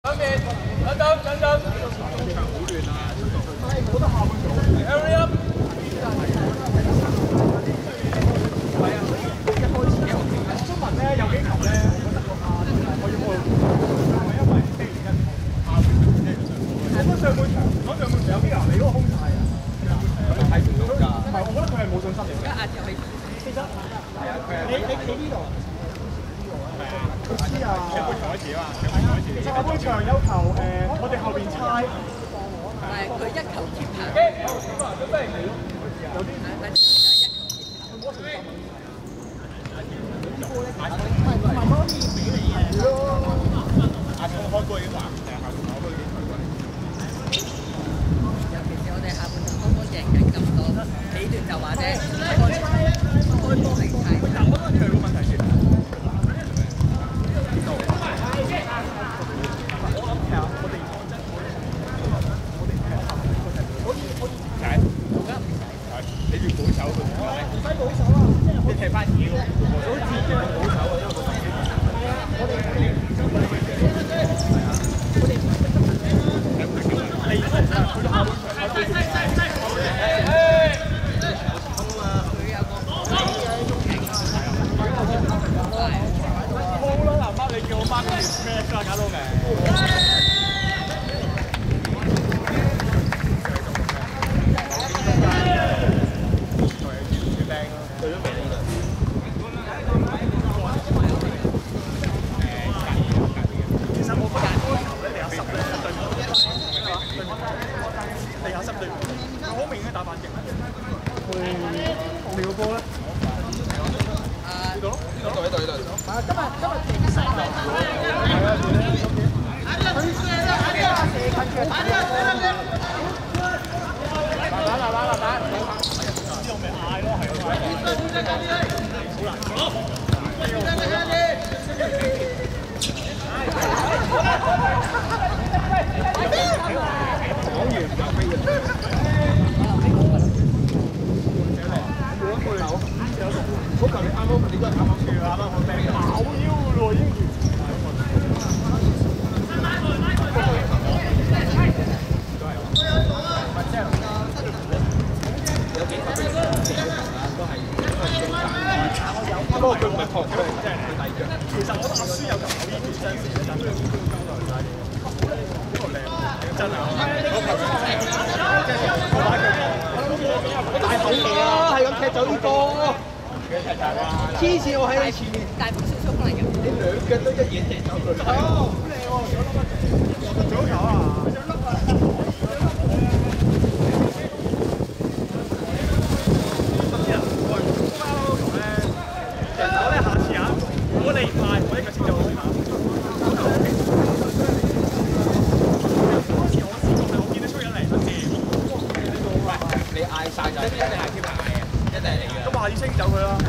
兩邊，等。Hurry up！ 係啊，一開始中文咧有幾球咧，我要開，因為咩原因？上半場有幾球你嗰個空晒啊！睇唔到㗎。唔係，我覺得佢係冇信心嚟嘅。其實係啊，你企呢度。佢知啊，上半場開始啊嘛，其實下半場有球我哋後邊猜，係佢一球貼下。準備，有啲阿聰開波已經話， 尤其是我哋下半場剛剛贏緊咁多，幾段就話啫，開波係睇。但我覺得佢有個問題先。你越保守佢，唔使保守啊！你踢翻嘢喎，好自然保守啊，因為我哋冇啦，嗱媽，你叫我媽嗰條咩加到嘅？黐線，我喺你前面，大步小速嚟嘅，你兩腳都一嘢踢走佢。哦，好靚喎！左球啊！我咧下次啊，如果你唔快，我一腳先走先嚇。嗰時我試過係我見到出緊嚟嗰時，你嗌晒就一定係貼牌嘅，一定係嚟嘅。咁我下次清走佢啦。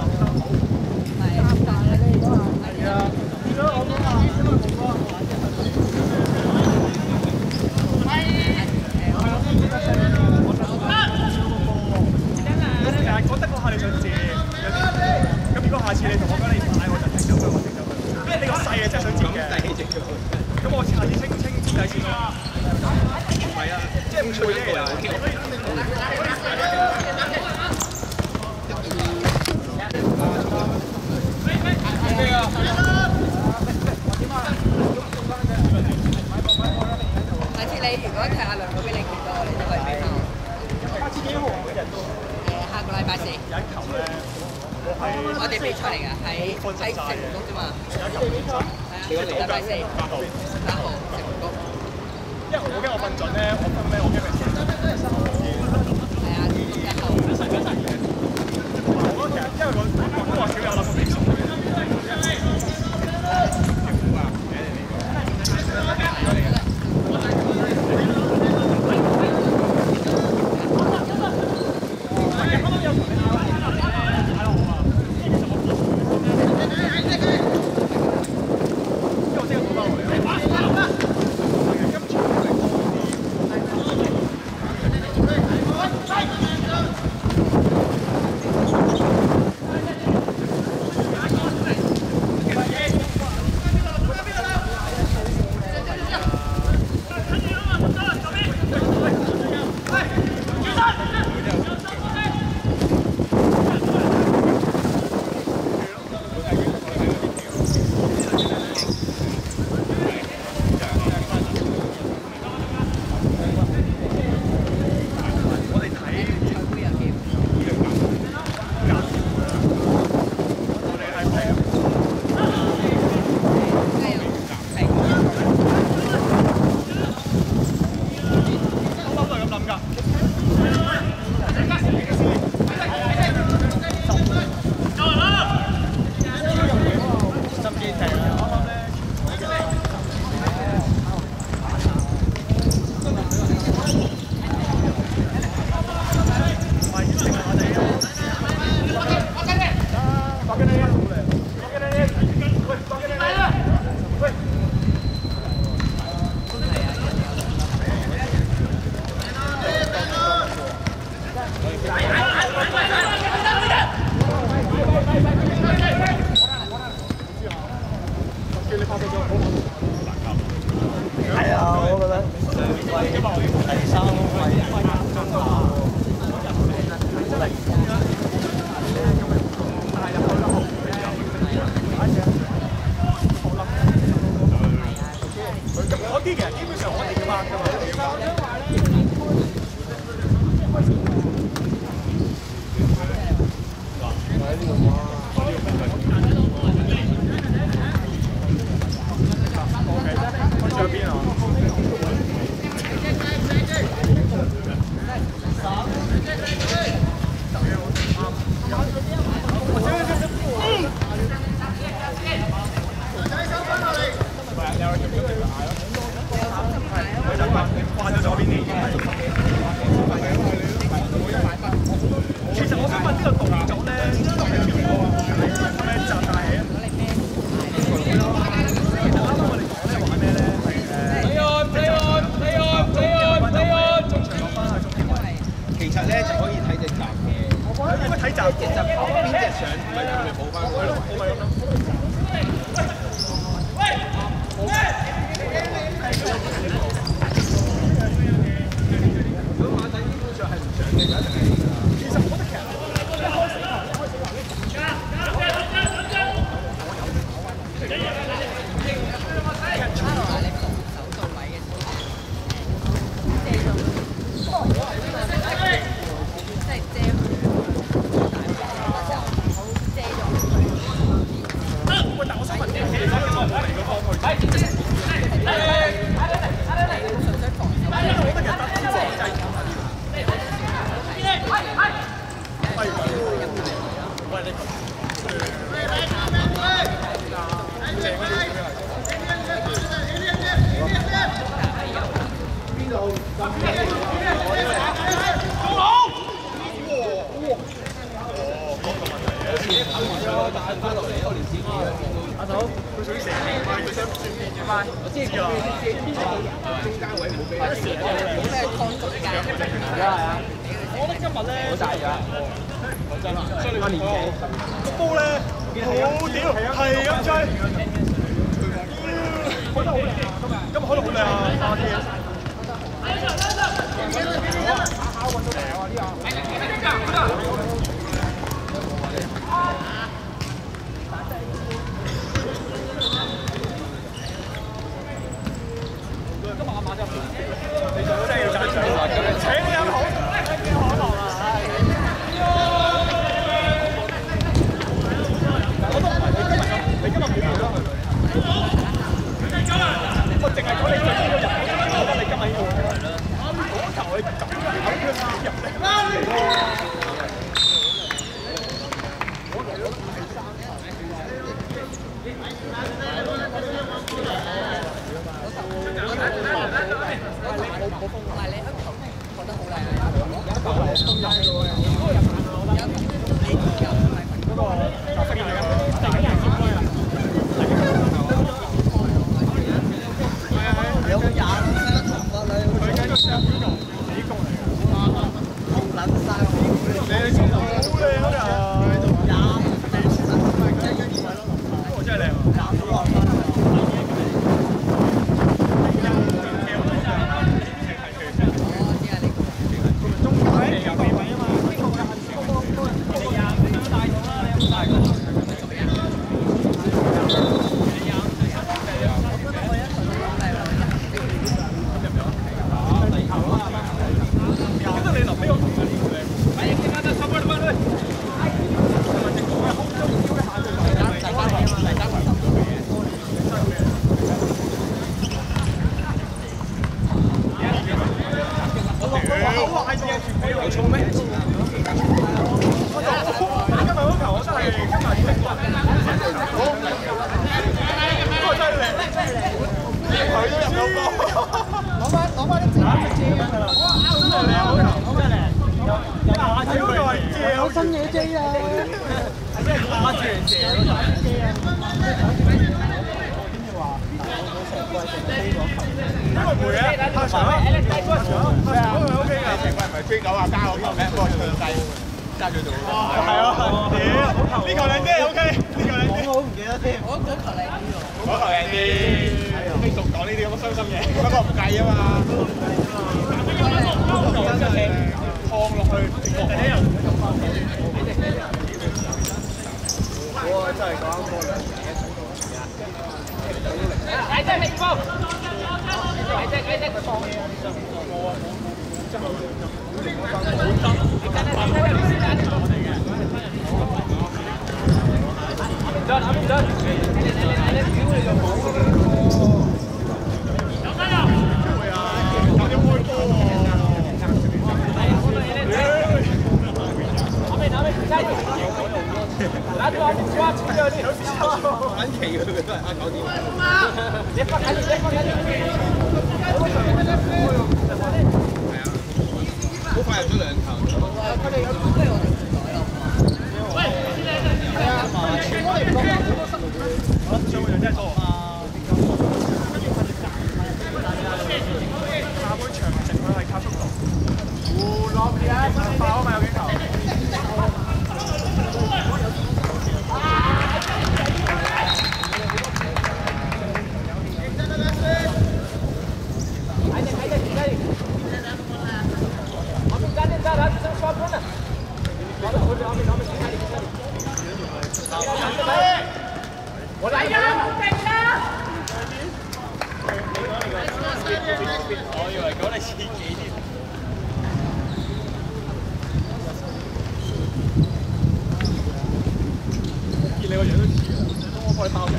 下次你同我講你買，我就停咗佢，我停咗佢。因為你個細嘅真係想接嘅。咁我下次清底先咯。唔係啊，即係唔會啫。下次你如果踢阿梁嗰邊，你見到我，你都可以俾翻我。下次幾號人都？下個禮拜4。有一球咧。我哋比賽嚟㗎，喺城門谷啫嘛。係啊，禮拜4。8號城門谷。因為我驚我瞓準咧，我分咩？我驚咪先。係啊，1號。我覺得其實因為我話少有諗過比賽。 嗰啲其實基本上我哋拍㗎嘛。去邊啊？掛咗左邊啲。其實我想問呢個動作咧，係邊個啊？係咪扎大起啊？啱啱我哋講咧玩咩咧？中場落翻去中間位。 其實咧就可以睇隻閘嘅。 應該睇閘嘅， 邊隻上，咪佢咪補翻佢咯。 我咪咁諗。如果馬仔基本上係唔上嘅，其實我覺得其實一開始但我想問你，其實我冇嚟嗰方去。我覺得其實得真係喂你邊度？阿嫂，佢屬於成年班，佢想轉變嘅班。我知㗎。中間位冇俾。 冇咩湯中間。 係啊。我覺得今日咧好大㗎。講真啦，所以你年紀個波咧好屌，係咁追。開得好靚啊！今日開得好靚啊！花天。考運到嚟啊！呢個。今日阿馬真係，你真係要讚賞佢，請你飲好，幾可樂啊！我都唔係你今日冇見到佢。我淨係講你最呢個人，我覺得你今日呢個係啦。嗰球你咁樣入嚟。 但係你香港覺得好靚啊！有一個係東入嘅喎，有你有唔係嗰個就識嚟嘅，突然間閃開啦！有廿得同法你，佢繼續上邊度？幾個嚟㗎？空撚曬你做好靚啊！我真係靚，追狗啊！加我球咩？幫我唱低，揸住做。係啊，屌！呢球靚啲 ，OK，呢球靚啲。我唔記得添。我嗰球靚啲喎。嗰球靚啲。 Facebook 講呢啲咁嘅傷心嘢，不過唔計啊嘛。真係放落去直播。我真係講啱多兩嘢。係真係你幫，係真佢放。好快入咗兩球。佢哋有啲咩我哋唔改咯。喂，係啊，全部嚟唔講。上半場真係多。下半場成佢係靠速度。胡落嘅爆啊嘛有幾球。我以為講你自己添。見你個樣都似啊，我幫你包人。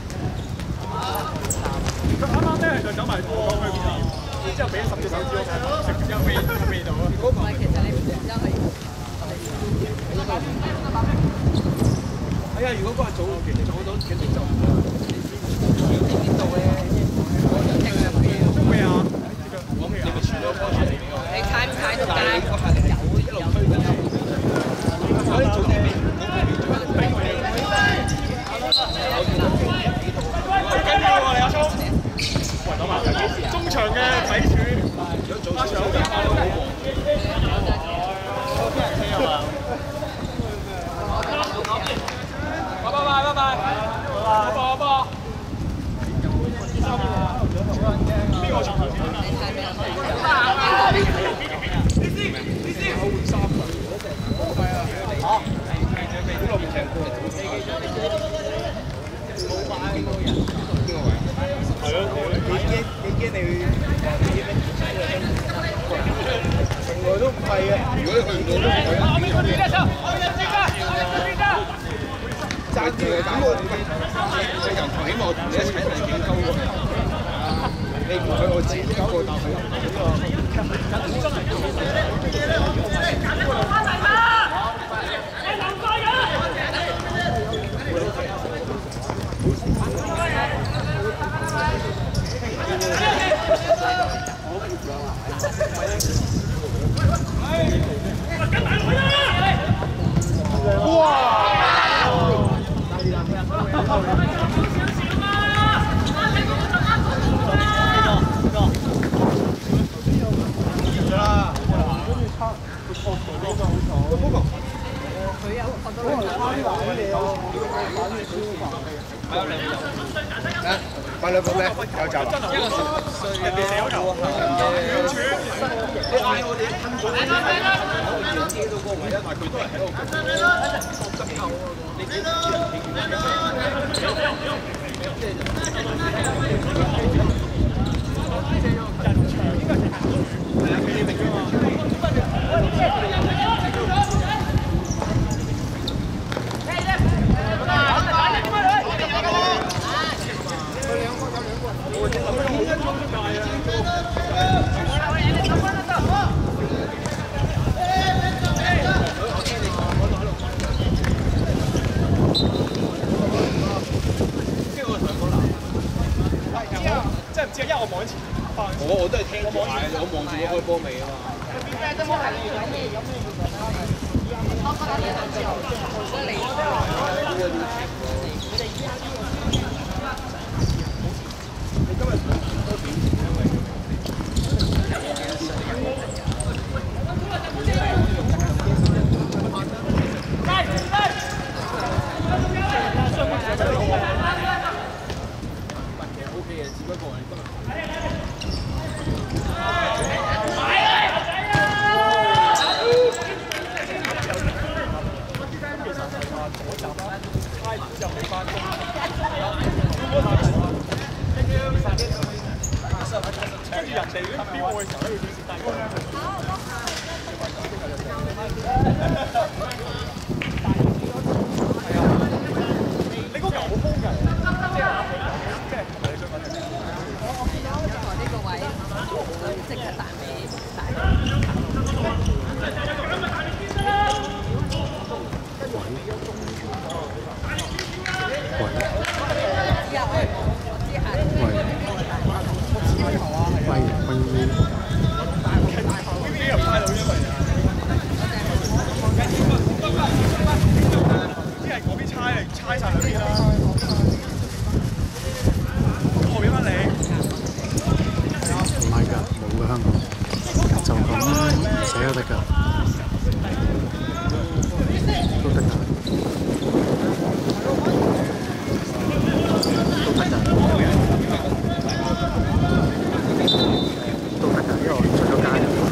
佢啱啱咧就走埋過去邊，然之後俾10隻手指我食有味道啊！唔係，其實你唔食真係。係啊，如果嗰日早到幾點就唔得。邊度咧？咩啊？你咪傳咗波出嚟俾我。你睇唔睇到街？有一路推緊。我哋早啲俾最緊要喎，你阿聰。中場嘅底柱，阿長好啲快咯。拜拜。邊個場？幾驚你從來都唔係嘅。如果你去唔到都唔係。爭住佢打我，即係由頭起碼我同你一齊係幾高喎。你唔去我自己一個打佢。哇！買兩個咩？有酒。人哋寫咗完全。你嗌我哋吞咗。我自己到個位咧，但係佢都係喺度執球。即係因為我望緊前，我都係聽住嗌，我望住個開波尾啊嘛。只不過。 人哋標我嘅時候咧，要點蝕低佢？你嗰嚿好空嘅，即係你想問嘅。 我見到呢個位即刻彈俾大。 猜晒兩邊啦，後邊翻你。 唔係㗎，冇㗎香港，就咁寫都得㗎，都得㗎，都得㗎，因為我出咗街就都得。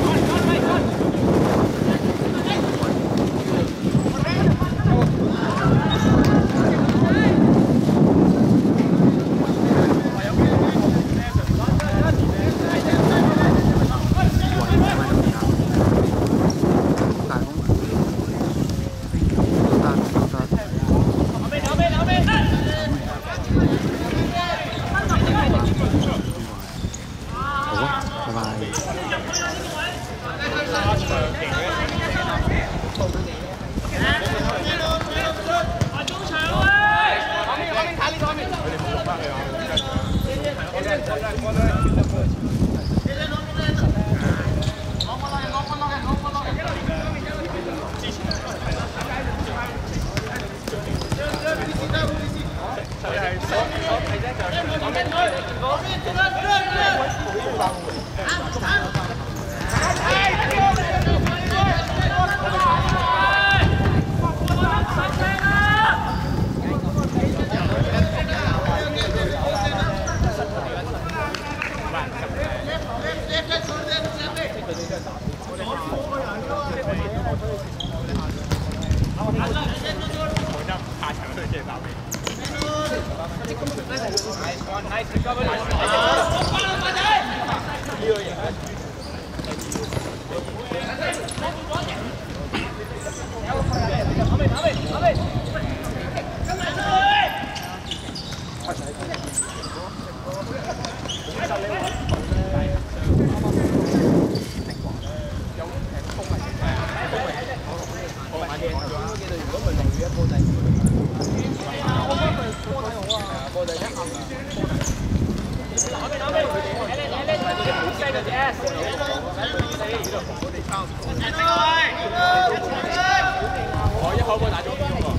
我一口波打中邊喎！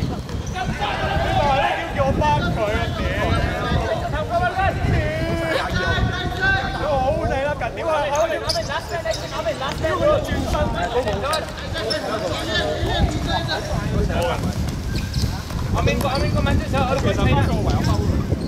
叫我幫佢啊！屌！好地啦，近屌啊！屌佢轉身，阿明哥，慢啲手，我哋其實幫佢唯有踎。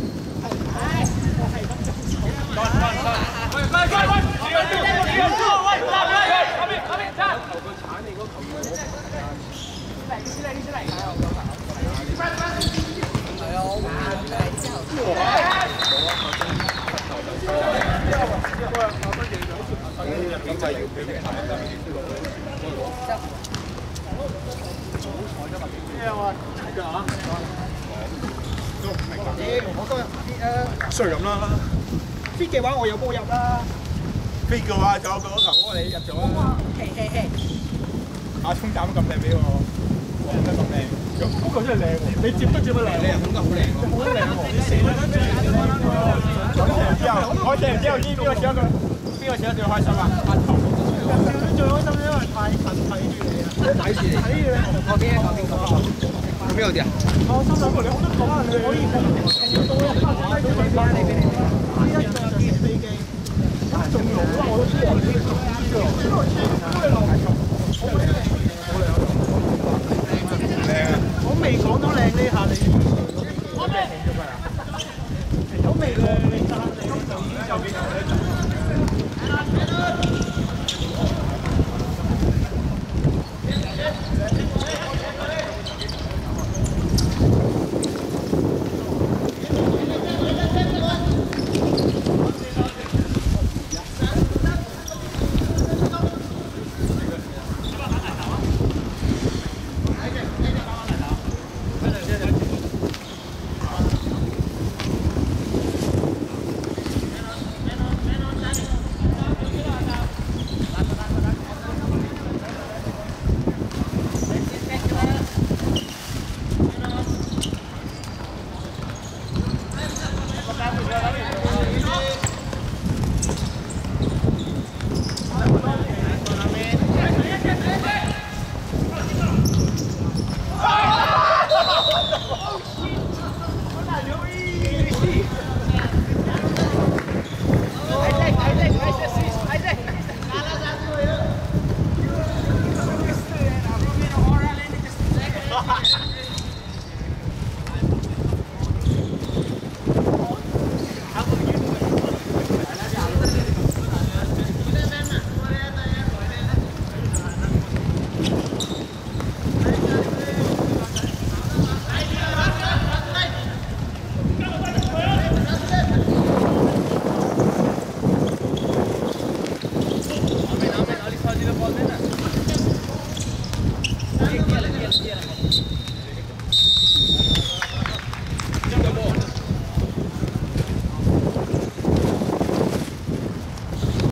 衰咁啦 ！fit 嘅話我有波入啦 ！fit 嘅話就有個球波你入咗啦！阿聰斬得咁靚俾我，真係咁靚，嗰個真係靚喎！你接都接得靚，你又控得好靚喎！好靚喎！你射咗之後，我射完之後邊個射得最開心啊？阿頭最開心因為太近睇住你啊！睇住你，我邊個？邊個啲啊？我心諗你好多講啊，你可以到一翻你俾你，一架飛機，仲老啦我都知。